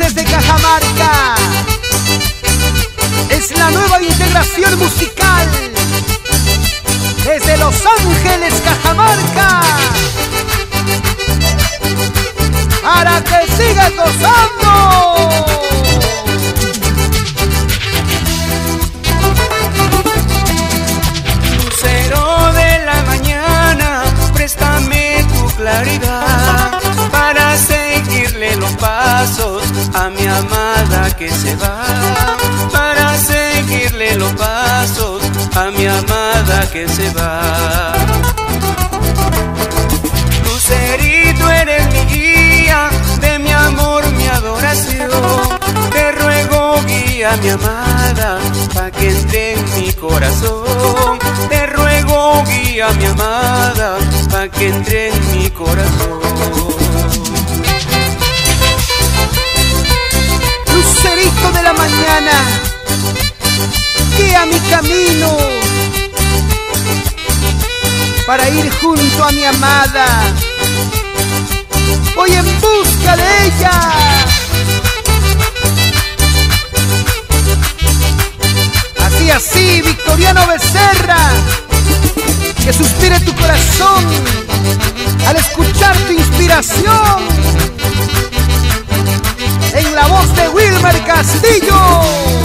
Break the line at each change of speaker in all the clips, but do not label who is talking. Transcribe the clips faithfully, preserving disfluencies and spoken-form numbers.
desde Cajamarca. Es la nueva integración musical desde Los Ángeles, Cajamarca, para que sigas gozando.
Lucero de la mañana, préstame tu claridad para seguirle los pasos a mi amada que se va, para seguirle los pasos a mi amada que se va. Lucerito, eres mi guía, de mi amor, mi adoración. Te ruego, guía mi amada, pa' que entre en mi corazón. Te ruego, guía mi amada, pa' que entre en mi corazón.
Lucerito de la mañana, guía mi camino para ir junto a mi amada. Voy en busca de ella. Así, así, Victoriano Becerra, que suspire tu corazón al escuchar tu inspiración en la voz de Wilmer Castillo.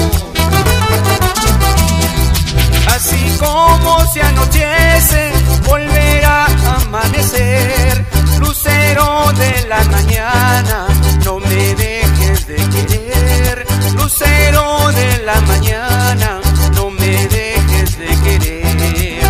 Así como se anochece, volverá a amanecer. Lucero de la mañana, no me dejes de querer. Lucero de la mañana, no me dejes de querer.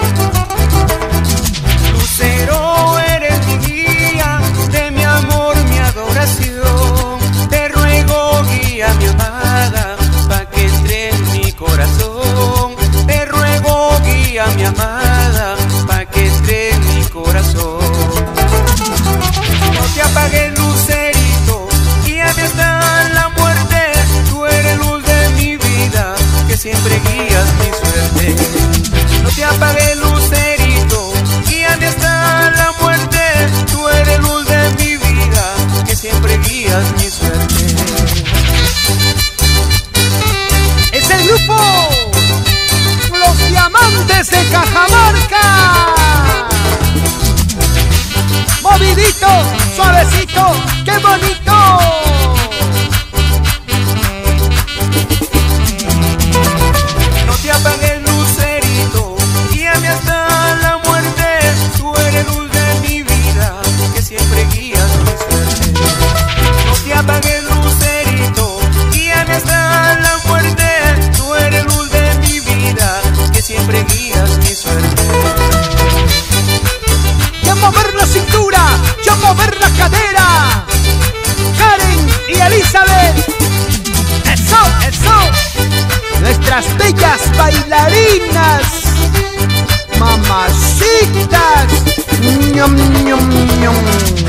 Lucero, eres mi guía, de mi amor, mi adoración. Te ruego, guía mi amada, pa' que entre en mi corazón. Te ruego, guía mi amada, pa' que entre en mi corazón. No te apagues, lucerito, guíame hasta la muerte. Tú eres luz de mi vida, que siempre guías mi suerte. No te apagues, lucerito, guíame hasta la muerte. Tú eres luz de mi vida, que siempre guías mi suerte.
Es el grupo Los Diamantes de Cajamarca. Movidito, suavecito, qué bonito.
No te apagues, lucerito, guíame hasta la muerte. Tú eres luz de mi vida, que siempre guías mi suerte. No te apagues, lucerito, guíame hasta la muerte. Tú eres luz de mi vida, que siempre guías mi suerte.
Y a mover la cintura, y a mover la cadera, Karen y Elizabeth. Eso, eso, nuestras bellas bailarinas, mamacitas. Ñom, ñom, ñom.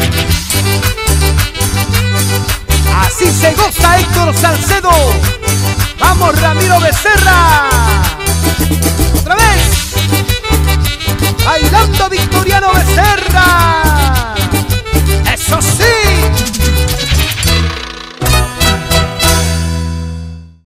Así se goza Héctor Salcedo. Vamos, Ramiro Becerra. Otra vez, bailando Victoriano Becerra.